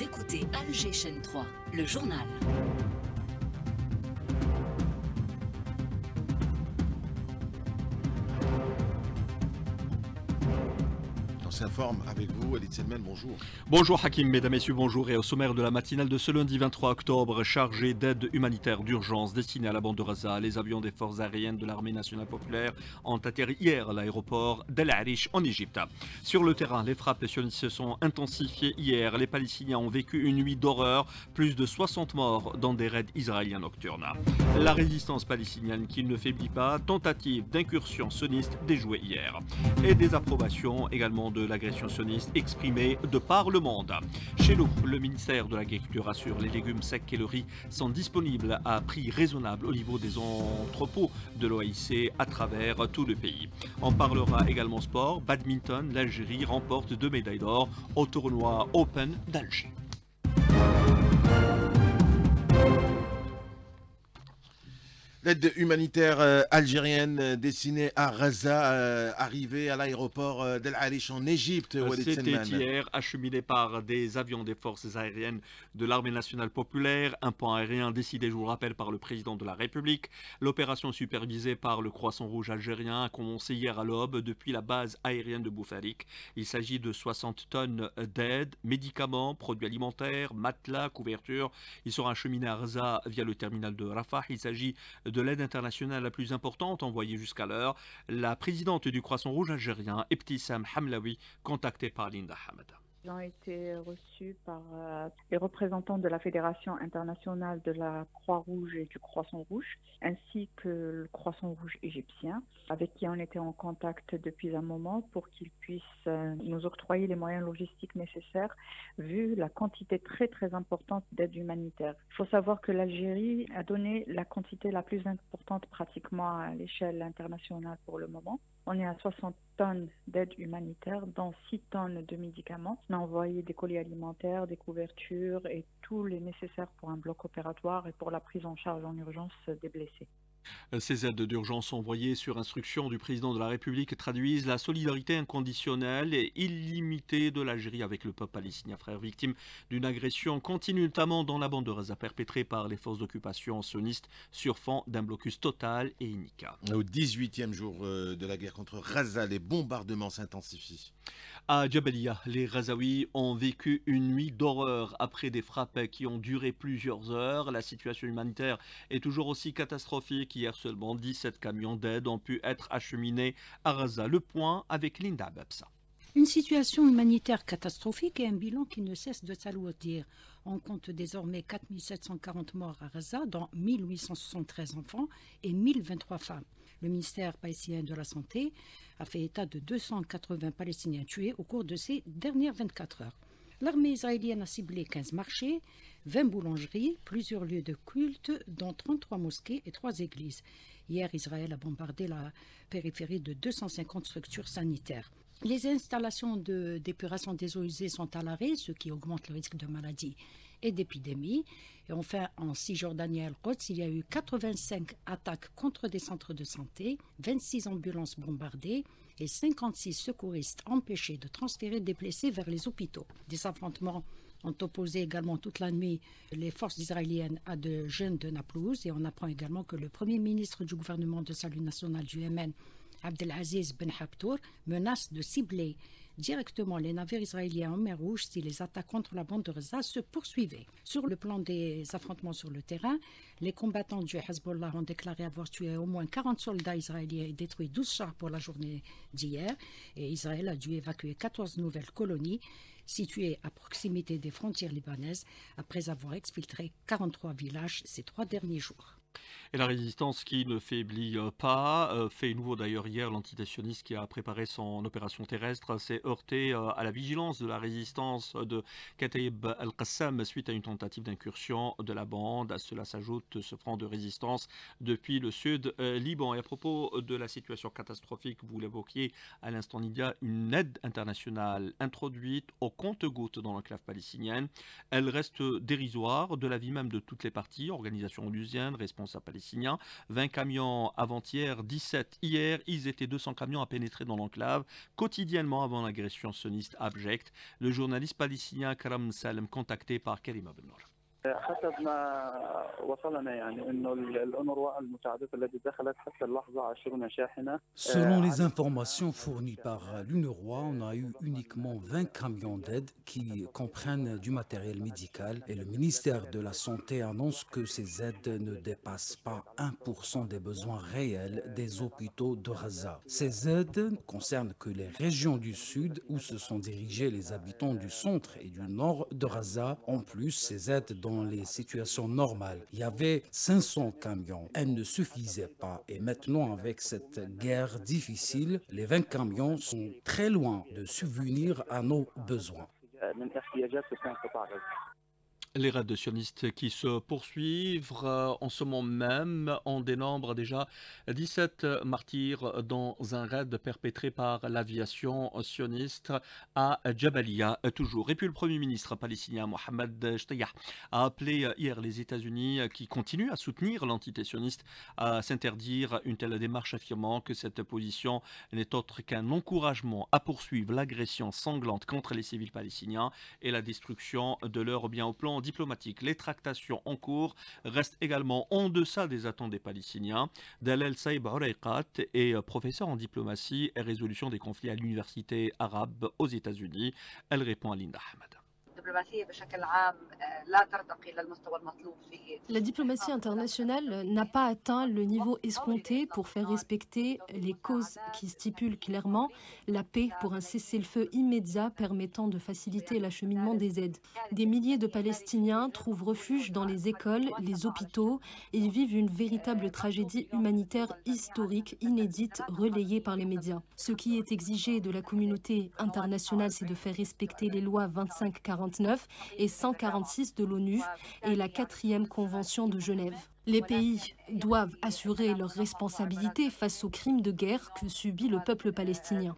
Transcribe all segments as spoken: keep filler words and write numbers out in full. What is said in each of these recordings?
Vous écoutez Alger Chaîne trois, le journal. S'informe avec vous, Walid Selmen, bonjour. Bonjour Hakim, mesdames, messieurs, bonjour. Et au sommaire de la matinale de ce lundi vingt-trois octobre, chargé d'aide humanitaire d'urgence destinée à la bande de Gaza, les avions des forces aériennes de l'armée nationale populaire ont atterri hier à l'aéroport d'El Arish en Égypte. Sur le terrain, les frappes sionistes se sont intensifiées hier. Les Palestiniens ont vécu une nuit d'horreur, plus de soixante morts dans des raids israéliens nocturnes. La résistance palestinienne qui ne faiblit pas, tentative d'incursion sioniste déjouée hier. Et des approbations également de l'agression sioniste exprimée de par le monde. Chez nous, le ministère de l'Agriculture assure les légumes secs et le riz sont disponibles à prix raisonnable au niveau des entrepôts de l'O I C à travers tout le pays. On parlera également sport. Badminton, l'Algérie remporte deux médailles d'or au tournoi Open d'Alger. L'aide humanitaire euh, algérienne euh, destinée à Gaza, euh, arrivée à l'aéroport euh, d'El Arish en Égypte. C'était hier acheminé par des avions des forces aériennes de l'armée nationale populaire, un pont aérien décidé, je vous le rappelle, par le président de la République. L'opération supervisée par le Croissant Rouge algérien a commencé hier à l'aube depuis la base aérienne de Boufarik. Il s'agit de soixante tonnes d'aide, médicaments, produits alimentaires, matelas, couvertures. Ils seront acheminés à Gaza via le terminal de Rafah. Il s'agit de l'aide internationale la plus importante envoyée jusqu'à l'heure. La présidente du Croissant Rouge algérien, Ebtissam Hamlaoui, contactée par Linda Hamada. Ils ont été reçus par euh, les représentants de la Fédération internationale de la Croix-Rouge et du Croissant Rouge, ainsi que le Croissant Rouge égyptien, avec qui on était en contact depuis un moment pour qu'ils puissent euh, nous octroyer les moyens logistiques nécessaires, vu la quantité très très importante d'aide humanitaire. Il faut savoir que l'Algérie a donné la quantité la plus importante pratiquement à l'échelle internationale pour le moment. On est à soixante tonnes d'aide humanitaire, dont six tonnes de médicaments. On a envoyé des colis alimentaires, des couvertures et tout les nécessaires pour un bloc opératoire et pour la prise en charge en urgence des blessés. Ces aides d'urgence envoyées sur instruction du président de la République traduisent la solidarité inconditionnelle et illimitée de l'Algérie avec le peuple palestinien, frère victime d'une agression continue, notamment dans la bande de Gaza, perpétrée par les forces d'occupation sionistes sur fond d'un blocus total et inique. Au dix-huitième jour de la guerre contre Gaza, les bombardements s'intensifient. À Jabalia, les Gazaouis ont vécu une nuit d'horreur après des frappes qui ont duré plusieurs heures. La situation humanitaire est toujours aussi catastrophique. Hier seulement, dix-sept camions d'aide ont pu être acheminés à Gaza. Le point avec Linda Babsa. Une situation humanitaire catastrophique et un bilan qui ne cesse de s'alourdir. On compte désormais quatre mille sept cent quarante morts à Gaza, dont mille huit cent soixante-treize enfants et mille vingt-trois femmes. Le ministère palestinien de la Santé a fait état de deux cent quatre-vingts Palestiniens tués au cours de ces dernières vingt-quatre heures. L'armée israélienne a ciblé quinze marchés, vingt boulangeries, plusieurs lieux de culte, dont trente-trois mosquées et trois églises. Hier, Israël a bombardé la périphérie de deux cent cinquante structures sanitaires. Les installations de d'épuration des eaux usées sont à l'arrêt, ce qui augmente le risque de maladies et d'épidémies. Et enfin, en Cisjordanie et Al-Quds, il y a eu quatre-vingt-cinq attaques contre des centres de santé, vingt-six ambulances bombardées et cinquante-six secouristes empêchés de transférer des blessés vers les hôpitaux. Des affrontements ont opposé également toute la nuit les forces israéliennes à de jeunes de Naplouse. Et on apprend également que le premier ministre du gouvernement de salut national du Yémen, Abdelaziz Ben Habtour, menace de cibler directement les navires israéliens en mer Rouge si les attaques contre la bande de Gaza se poursuivaient. Sur le plan des affrontements sur le terrain, les combattants du Hezbollah ont déclaré avoir tué au moins quarante soldats israéliens et détruit douze chars pour la journée d'hier. Et Israël a dû évacuer quatorze nouvelles colonies situées à proximité des frontières libanaises après avoir exfiltré quarante-trois villages ces trois derniers jours. Et la résistance qui ne faiblit pas, euh, fait nouveau d'ailleurs hier, l'antitationniste qui a préparé son opération terrestre s'est heurté euh, à la vigilance de la résistance de Kataib al-Qassam suite à une tentative d'incursion de la bande. À cela s'ajoute ce front de résistance depuis le sud euh, Liban. Et à propos de la situation catastrophique, vous l'évoquiez à l'instant, il y a une aide internationale introduite au compte-gouttes dans l'enclave palestinienne. Elle reste dérisoire de l'avis même de toutes les parties, organisations onusiennes, responsables responsables palestiniens. vingt camions avant-hier, dix-sept hier. Ils étaient deux cents camions à pénétrer dans l'enclave quotidiennement avant l'agression sioniste abjecte. Le journaliste palestinien Karam Salem, contacté par Karima Bennour. حسب ما وصلنا يعني انه الأونروا المساعدات التي دخلت حتى اللحظه عشرين شاحنه. Selon les informations fournies par l'UNRWA, on a eu uniquement vingt camions d'aide qui comprennent du matériel médical et le ministère de la Santé annonce que ces aides ne dépassent pas un pour cent des besoins réels des hôpitaux de Gaza. Ces aides ne concernent que les régions du sud où se sont dirigés les habitants du centre et du nord de Gaza. En plus, ces aides dans Dans les situations normales, il y avait cinq cents camions. Elles ne suffisaient pas. Et maintenant, avec cette guerre difficile, les vingt camions sont très loin de subvenir à nos besoins. Les raids sionistes qui se poursuivent euh, en ce moment même, on dénombre déjà dix-sept martyrs dans un raid perpétré par l'aviation sioniste à Jabalia toujours. Et puis le Premier ministre palestinien Mohamed Shtayah a appelé hier les États-Unis qui continuent à soutenir l'entité sioniste à s'interdire une telle démarche, affirmant que cette position n'est autre qu'un encouragement à poursuivre l'agression sanglante contre les civils palestiniens et la destruction de leurs biens au plan diplomatique. Les tractations en cours restent également en deçà des attentes des Palestiniens. Dalal Saïb Ouraiqat est professeur en diplomatie et résolution des conflits à l'université arabe aux États-Unis. Elle répond à Linda Ahmed. La diplomatie internationale n'a pas atteint le niveau escompté pour faire respecter les causes qui stipulent clairement la paix pour un cessez-le-feu immédiat permettant de faciliter l'acheminement des aides. Des milliers de Palestiniens trouvent refuge dans les écoles, les hôpitaux et ils vivent une véritable tragédie humanitaire historique inédite relayée par les médias. Ce qui est exigé de la communauté internationale, c'est de faire respecter les lois vingt-cinq quarante et cent quarante-six de l'ONU et la quatrième convention de Genève. Les pays doivent assurer leurs responsabilités face aux crimes de guerre que subit le peuple palestinien.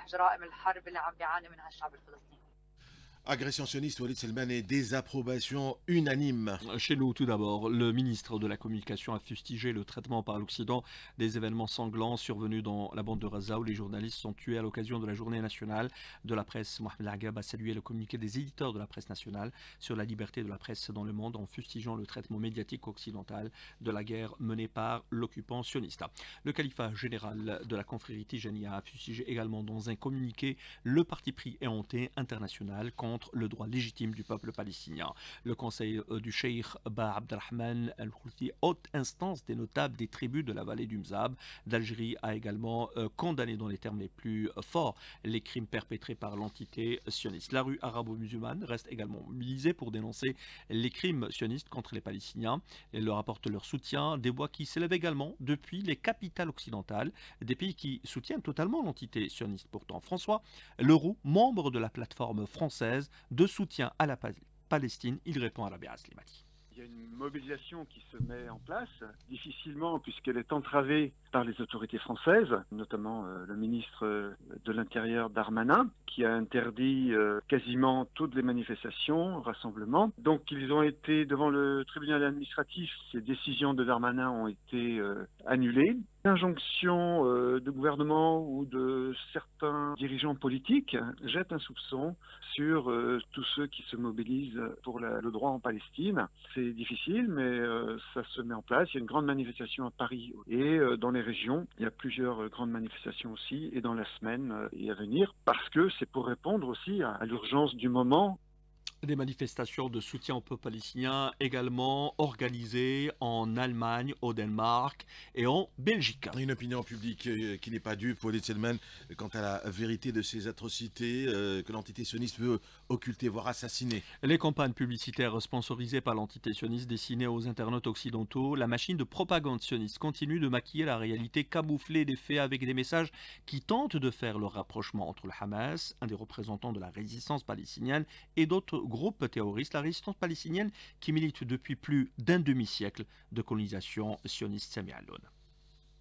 Agression sioniste, Walid Selman, et désapprobation unanime. Chez nous, tout d'abord, le ministre de la Communication a fustigé le traitement par l'Occident des événements sanglants survenus dans la bande de Gaza où les journalistes sont tués à l'occasion de la journée nationale de la presse. Mohamed Agab a salué le communiqué des éditeurs de la presse nationale sur la liberté de la presse dans le monde en fustigeant le traitement médiatique occidental de la guerre menée par l'occupant sioniste. Le califat général de la confrérie Tijaniya a fustigé également dans un communiqué le parti pris éhonté international contre le droit légitime du peuple palestinien. Le conseil du cheikh Ba Abdelrahman Al-Houthi, haute instance des notables des tribus de la vallée du Mzab d'Algérie, a également euh, condamné dans les termes les plus euh, forts les crimes perpétrés par l'entité sioniste. La rue arabo-musulmane reste également mobilisée pour dénoncer les crimes sionistes contre les Palestiniens et leur apporte leur soutien. Des voix qui s'élèvent également depuis les capitales occidentales, des pays qui soutiennent totalement l'entité sioniste. Pourtant, François Leroux, membre de la plateforme française de soutien à la Palestine, il répond à Rabia Slimani. Il y a une mobilisation qui se met en place, difficilement puisqu'elle est entravée par les autorités françaises, notamment euh, le ministre de l'Intérieur Darmanin, qui a interdit euh, quasiment toutes les manifestations, rassemblements. Donc ils ont été devant le tribunal administratif, ces décisions de Darmanin ont été euh, annulées. L'injonction euh, de gouvernement ou de certains dirigeants politiques jette un soupçon sur euh, tous ceux qui se mobilisent pour la, le droit en Palestine. C'est difficile, mais euh, ça se met en place. Il y a une grande manifestation à Paris et euh, dans les régions, il y a plusieurs euh, grandes manifestations aussi et dans la semaine euh, et à venir, parce que c'est pour répondre aussi à, à l'urgence du moment. Des manifestations de soutien au peuple palestinien également organisées en Allemagne, au Danemark et en Belgique. Une opinion publique euh, qui n'est pas dupe, Walid Selman, quant à la vérité de ces atrocités euh, que l'entité sioniste veut occulter, voire assassiner. Les campagnes publicitaires sponsorisées par l'entité sioniste destinées aux internautes occidentaux, la machine de propagande sioniste continue de maquiller la réalité camouflée des faits avec des messages qui tentent de faire le rapprochement entre le Hamas, un des représentants de la résistance palestinienne, et d'autres groupe terroriste, la résistance palestinienne qui milite depuis plus d'un demi-siècle de colonisation sioniste. Sami Alloun.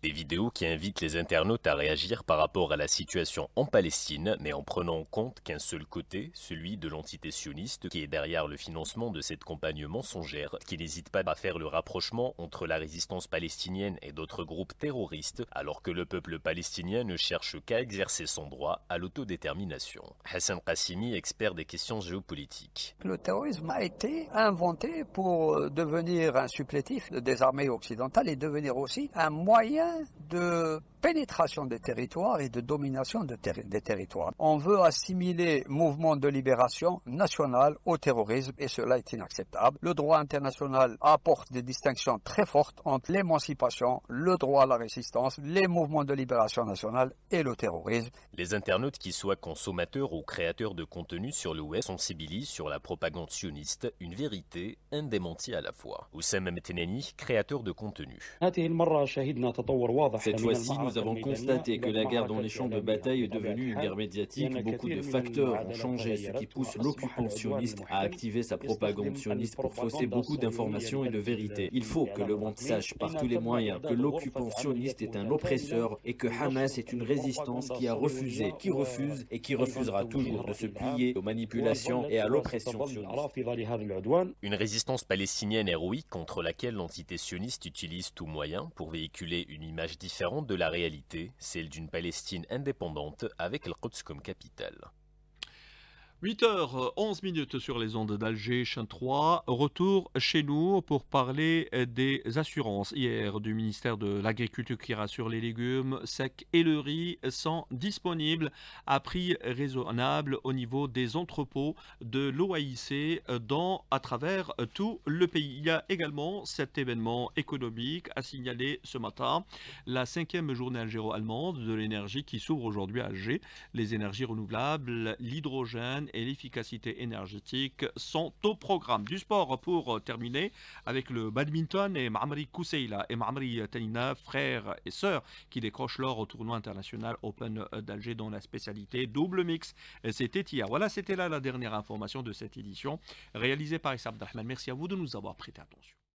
Des vidéos qui invitent les internautes à réagir par rapport à la situation en Palestine, mais en prenant en compte qu'un seul côté, celui de l'entité sioniste, qui est derrière le financement de cette campagne mensongère, qui n'hésite pas à faire le rapprochement entre la résistance palestinienne et d'autres groupes terroristes, alors que le peuple palestinien ne cherche qu'à exercer son droit à l'autodétermination. Hassan Qassimi, expert des questions géopolitiques. Le terrorisme a été inventé pour devenir un supplétif des armées occidentales et devenir aussi un moyen de pénétration des territoires et de domination de ter des territoires. On veut assimiler mouvement de libération nationale au terrorisme et cela est inacceptable. Le droit international apporte des distinctions très fortes entre l'émancipation, le droit à la résistance, les mouvements de libération nationale et le terrorisme. Les internautes qui soient consommateurs ou créateurs de contenu sur le web sensibilisent sur la propagande sioniste, une vérité indémentie à la fois. Oussama Mteneni, créateur de contenu. Cette fois-ci, nous avons constaté que la guerre dans les champs de bataille est devenue une guerre médiatique. Beaucoup de facteurs ont changé, ce qui pousse l'occupant sioniste à activer sa propagande sioniste pour fausser beaucoup d'informations et de vérités. Il faut que le monde sache par tous les moyens que l'occupant sioniste est un oppresseur et que Hamas est une résistance qui a refusé, qui refuse et qui refusera toujours de se plier aux manipulations et à l'oppression sioniste. Une résistance palestinienne héroïque contre laquelle l'entité sioniste utilise tout moyen pour véhiculer une image différente de la réalité, celle d'une Palestine indépendante avec le Quds comme capitale. huit heures onze minutes sur les ondes d'Alger, chaîne trois. Retour chez nous pour parler des assurances hier du ministère de l'Agriculture qui rassure les légumes secs et le riz sont disponibles à prix raisonnable au niveau des entrepôts de l'O A I C dans, à travers tout le pays. Il y a également cet événement économique à signaler ce matin, la cinquième journée algéro-allemande de l'énergie qui s'ouvre aujourd'hui à Alger. Les énergies renouvelables, l'hydrogène et l'efficacité énergétique sont au programme. Du sport pour terminer avec le badminton et Maamri Kousseila et Maamri Tanina, frères et sœurs, qui décrochent l'or au tournoi international Open d'Alger dans la spécialité double mix. C'était hier. Voilà, c'était là la dernière information de cette édition réalisée par Issa Abdelrahman. Merci à vous de nous avoir prêté attention.